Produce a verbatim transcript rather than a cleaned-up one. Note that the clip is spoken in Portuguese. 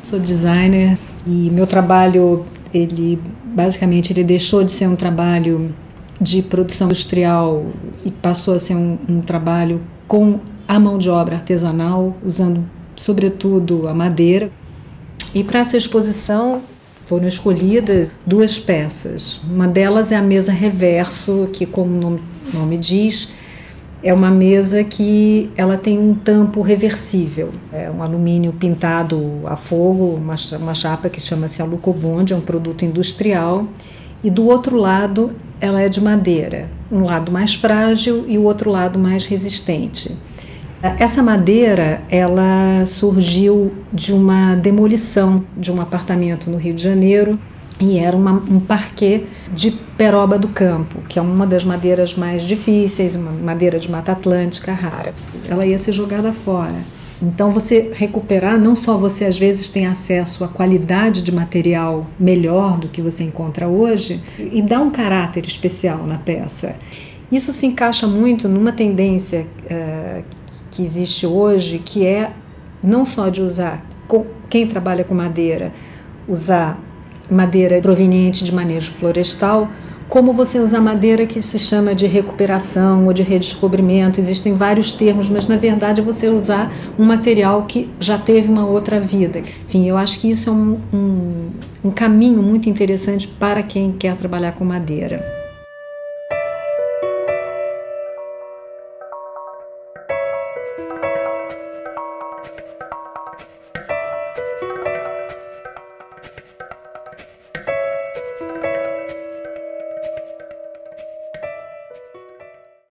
Sou designer e meu trabalho, ele basicamente ele deixou de ser um trabalho de produção industrial e passou a ser um, um trabalho com a mão de obra artesanal, usando sobretudo a madeira. E para essa exposição foram escolhidas duas peças. Uma delas é a mesa reverso, que, como o nome, nome diz, é uma mesa que ela tem um tampo reversível. É um alumínio pintado a fogo, uma, uma chapa que chama-se alucobonde, é um produto industrial. E do outro lado, ela é de madeira. Um lado mais frágil e o outro lado mais resistente. Essa madeira, ela surgiu de uma demolição de um apartamento no Rio de Janeiro e era uma, um parquet de peroba do campo, que é uma das madeiras mais difíceis, uma madeira de Mata Atlântica rara. Ela ia ser jogada fora. Então você recuperar, não só você às vezes tem acesso à qualidade de material melhor do que você encontra hoje, e dá um caráter especial na peça. Isso se encaixa muito numa tendência uh, que existe hoje, que é não só de usar, quem trabalha com madeira, usar madeira proveniente de manejo florestal, como você usar madeira que se chama de recuperação ou de redescobrimento. Existem vários termos, mas na verdade é você usar um material que já teve uma outra vida. Enfim, eu acho que isso é um, um, um caminho muito interessante para quem quer trabalhar com madeira.